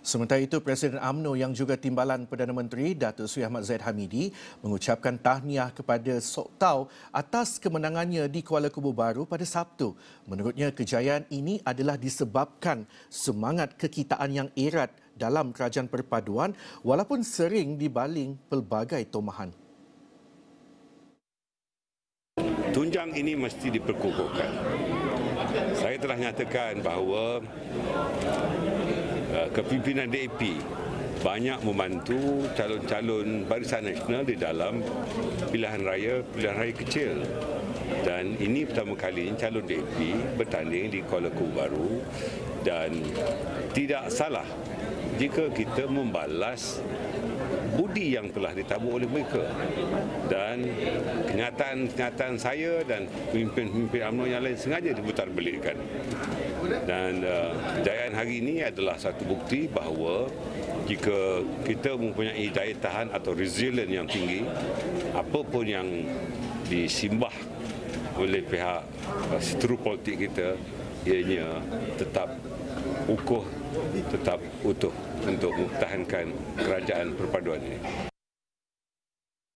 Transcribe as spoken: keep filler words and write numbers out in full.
Sementara itu, Presiden U M N O yang juga Timbalan Perdana Menteri Datuk Seri Ahmad Zahid Hamidi mengucapkan tahniah kepada Sok Tau atas kemenangannya di Kuala Kubu Baru pada Sabtu. Menurutnya, kejayaan ini adalah disebabkan semangat kekitaan yang erat dalam kerajaan perpaduan walaupun sering dibaling pelbagai tomahan. Tunjang ini mesti diperkukuhkan. Saya telah nyatakan bahawa uh, kepimpinan D A P banyak membantu calon-calon Barisan Nasional di dalam pilihan raya, pilihan raya kecil. Dan ini pertama kali calon D A P bertanding di Kuala Kubu Baru dan tidak salah jika kita membalas budi yang telah ditabur oleh mereka. Dan kenyataan-kenyataan saya dan pemimpin-pemimpin U M N O yang lain sengaja diputar belikkan. Dan uh, kejayaan hari ini adalah satu bukti bahawa jika kita mempunyai daya tahan atau resilient yang tinggi, apapun yang disimbah oleh pihak uh, seteru politik kita, ianya tetap ukuh, tetap utuh untuk mempertahankan kerajaan perpaduan ini.